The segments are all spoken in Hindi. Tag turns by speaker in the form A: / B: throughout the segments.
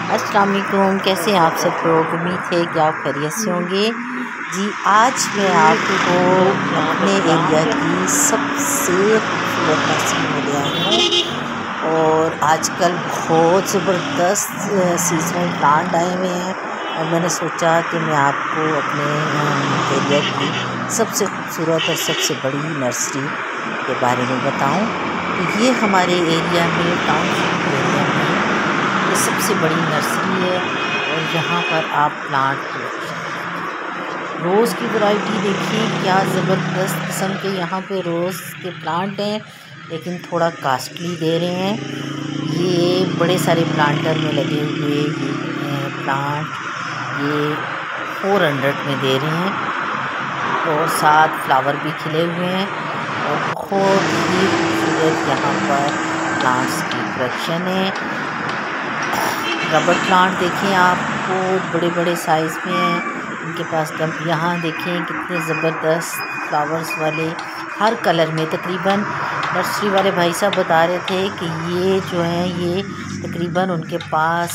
A: अस्सलाम वालेकुम। कैसे हैं आप सब लोग? उम्मीद है कि आप खैरियत से होंगे। जी, आज मैं आपको अपने एरिया की सबसे खूबसूरत नर्सरी में ले आई हूँ और आजकल बहुत ज़बरदस्त सीजनल प्लांट आए हुए हैं और मैंने सोचा कि मैं आपको अपने एरिया की सबसे खूबसूरत और सबसे बड़ी नर्सरी के बारे में बताऊँ। तो ये हमारे एरिया में टाउनशिप एरिया में ये सबसे बड़ी नर्सरी है और यहाँ पर आप प्लांट रोज़ की वैरायटी देखिए, क्या ज़बरदस्त किस्म के यहाँ पे रोज़ के प्लांट हैं, लेकिन थोड़ा कास्टली दे रहे हैं। ये बड़े सारे प्लांटर में लगे हुए ये प्लांट ये 400 में दे रहे हैं और साथ फ्लावर भी खिले हुए हैं और बहुत ही खूबसूरत यहाँ पर प्लांट्स की कलेक्शन है। रबर प्लांट देखें, आपको बड़े बड़े साइज़ में हैं इनके पास। यहाँ देखें कितने ज़बरदस्त फ्लावर्स वाले हर कलर में। तकरीबन नर्सरी वाले भाई साहब बता रहे थे कि ये जो है ये तकरीबन उनके पास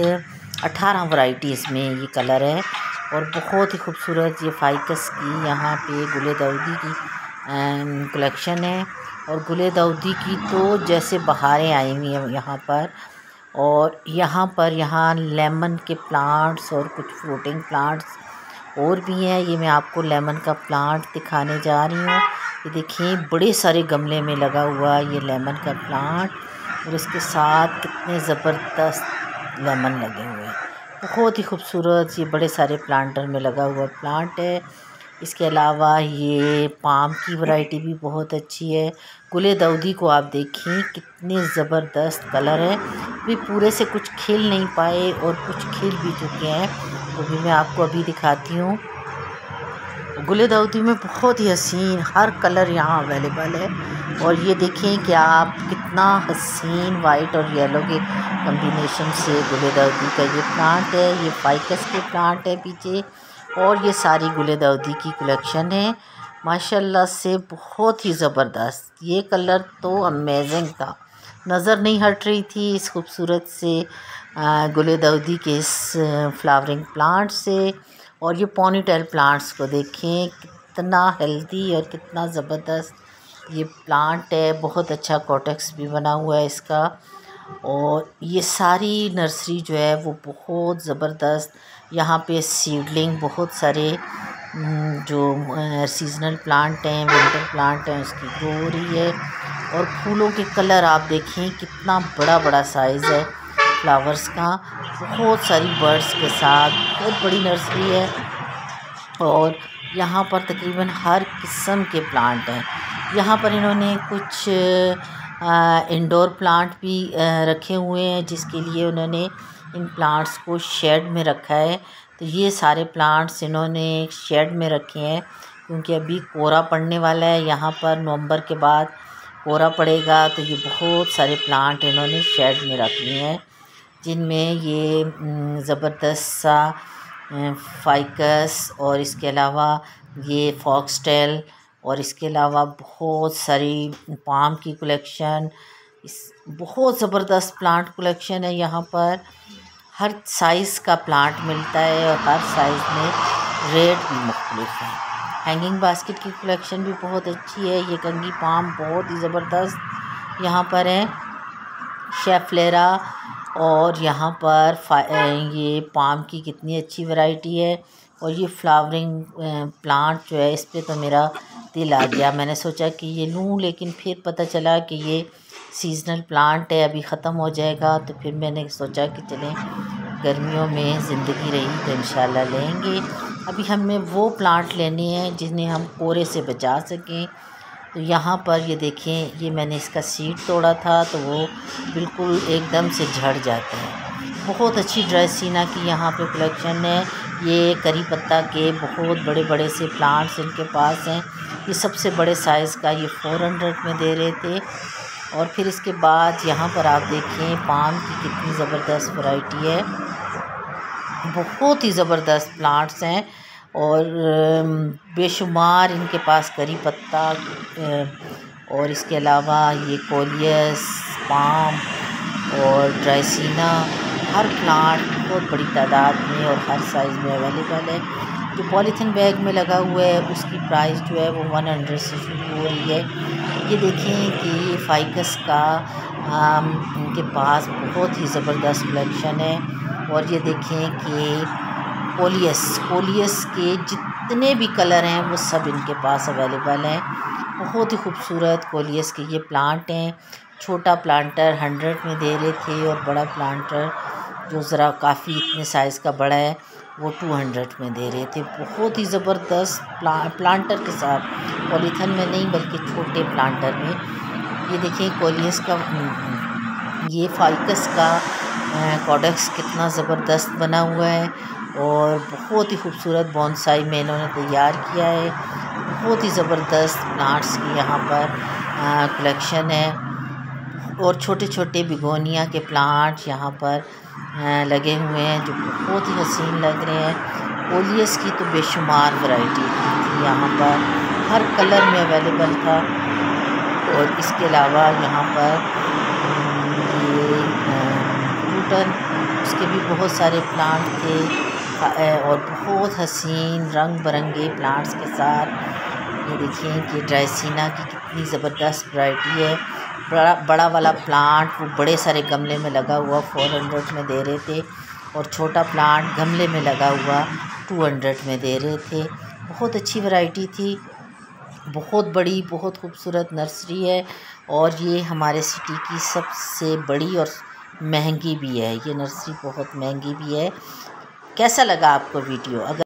A: 18 वैरायटीज़ में ये कलर है और बहुत ही खूबसूरत ये फाइकस की यहाँ पे गुले दाऊदी की कलेक्शन है। और गुले दाऊदी की तो जैसे बहारें आई हुई हैं यहाँ पर। और यहाँ लेमन के प्लांट्स और कुछ फ्रूटिंग प्लांट्स और भी हैं। ये मैं आपको लेमन का प्लांट दिखाने जा रही हूँ। ये देखिए बड़े सारे गमले में लगा हुआ ये लेमन का प्लांट और इसके साथ कितने ज़बरदस्त लेमन लगे हुए हैं। बहुत ही खूबसूरत ये बड़े सारे प्लांटर में लगा हुआ प्लांट है। इसके अलावा ये पाम की वैरायटी भी बहुत अच्छी है। गुले दाऊदी को आप देखिए कितने ज़बरदस्त कलर है। भी पूरे से कुछ खिल नहीं पाए और कुछ खिल भी चुके हैं, तो भी मैं आपको अभी दिखाती हूँ। गुले दाऊदी में बहुत ही हसीन हर कलर यहाँ अवेलेबल है। और ये देखें कि आप कितना हसीन वाइट और येलो के कॉम्बिनेशन से गुले दाऊदी का ये प्लांट है। ये फाइकस के प्लांट है पीछे और ये सारी गुले दाऊदी की कलेक्शन है माशाल्लाह से। बहुत ही ज़बरदस्त ये कलर तो अमेजिंग था, नज़र नहीं हट रही थी इस खूबसूरत से गुले दाऊदी के इस फ्लावरिंग प्लांट से। और ये पोनीटेल प्लांट्स को देखें कितना हेल्दी और कितना ज़बरदस्त ये प्लांट है। बहुत अच्छा कॉटेक्स भी बना हुआ है इसका। और ये सारी नर्सरी जो है वो बहुत ज़बरदस्त। यहाँ पे सीडलिंग बहुत सारे जो सीजनल प्लांट हैं, विंटर प्लांट हैं, उसकी ग्रो हो रही है। और फूलों के कलर आप देखें कितना बड़ा बड़ा साइज़ है फ्लावर्स का। बहुत सारी बर्ड्स के साथ बहुत बड़ी नर्सरी है और यहाँ पर तकरीबन हर किस्म के प्लांट हैं। यहाँ पर इन्होंने कुछ इंडोर प्लांट भी रखे हुए हैं, जिसके लिए उन्होंने इन प्लांट्स को शेड में रखा है। तो ये सारे प्लांट्स इन्होंने शेड में रखे हैं क्योंकि अभी कोहरा पड़ने वाला है। यहाँ पर नवंबर के बाद कोहरा पड़ेगा, तो ये बहुत सारे प्लांट इन्होंने शेड में रख लिए हैं, जिनमें ये ज़बरदस्त सा फाइकस और इसके अलावा ये फॉक्सटेल और इसके अलावा बहुत सारी पाम की कलेक्शन। इस बहुत ज़बरदस्त प्लांट कलेक्शन है यहाँ पर। हर साइज़ का प्लांट मिलता है और हर साइज़ में रेट भी मुख्तलिफ है। हैंगिंग बास्केट की कलेक्शन भी बहुत अच्छी है। ये कंगी पाम बहुत ही ज़बरदस्त यहाँ पर है, शेफ्लेरा। और यहाँ पर ये पाम की कितनी अच्छी वैरायटी है। और ये फ्लावरिंग प्लांट जो है, इस पे तो मेरा दिल आ गया। मैंने सोचा कि ये लूँ, लेकिन फिर पता चला कि ये सीजनल प्लांट है, अभी ख़त्म हो जाएगा। तो फिर मैंने सोचा कि चलें, गर्मियों में ज़िंदगी रही तो इंशाल्लाह लेंगे। अभी हमें वो प्लांट लेने हैं जिन्हें हम कोहरे से बचा सकें। तो यहाँ पर ये देखें, ये मैंने इसका सीड तोड़ा था तो वो बिल्कुल एकदम से झड़ जाते हैं। बहुत अच्छी ड्राइसिना की यहाँ पे कलेक्शन है। ये करी पत्ता के बहुत बड़े बड़े से प्लांट्स इनके पास हैं। ये सबसे बड़े साइज़ का ये 400 में दे रहे थे। और फिर इसके बाद यहाँ पर आप देखें पाम की कितनी ज़बरदस्त वैरायटी है। बहुत ही ज़बरदस्त प्लांट्स हैं और बेशुमार इनके पास करी पत्ता और इसके अलावा ये कोलियस, पाम और ड्राइसिना, हर प्लांट बहुत बड़ी तादाद में और हर साइज़ में अवेलेबल है। जो पॉलीथीन बैग में लगा हुआ है उसकी प्राइस जो है वो 100 से शुरू हो रही है। ये देखें कि ये फाइकस का इनके पास बहुत ही ज़बरदस्त कलेक्शन है। और ये देखें कि कोलियस के जितने भी कलर हैं वो सब इनके पास अवेलेबल हैं। बहुत ही खूबसूरत कोलियस के ये प्लांट हैं। छोटा प्लांटर 100 में दे रहे थे और बड़ा प्लांटर जो ज़रा काफ़ी इतने साइज़ का बड़ा है वो 200 में दे रहे थे। बहुत ही ज़बरदस्त प्लांटर के साथ, पॉलीथीन में नहीं बल्कि छोटे प्लांटर में। ये देखिए कोलियस का ये फाइकस का कॉडेक्स कितना ज़बरदस्त बना हुआ है और बहुत ही खूबसूरत बोनसाई में इन्होंने तैयार किया है। बहुत ही ज़बरदस्त प्लांट्स की यहाँ पर कलेक्शन है और छोटे छोटे बिगोनिया के प्लांट यहाँ पर लगे हुए हैं जो बहुत ही हसीन लग रहे हैं। कोलियस की तो बेशुमार वैरायटी थी यहाँ पर, हर कलर में अवेलेबल था। और इसके अलावा यहाँ पर ये टूटन, उसके भी बहुत सारे प्लांट थे और बहुत हसीन रंग बिरंगे प्लांट्स के साथ। ये देखिए कि ड्राइसिना की कितनी ज़बरदस्त वैरायटी है। बड़ा वाला प्लांट वो बड़े सारे गमले में लगा हुआ 400 में दे रहे थे और छोटा प्लांट गमले में लगा हुआ 200 में दे रहे थे। बहुत अच्छी वैरायटी थी, बहुत बड़ी, बहुत खूबसूरत नर्सरी है और ये हमारे सिटी की सबसे बड़ी और महंगी भी है। ये नर्सरी बहुत महंगी भी है। कैसा लगा आपको वीडियो? अगर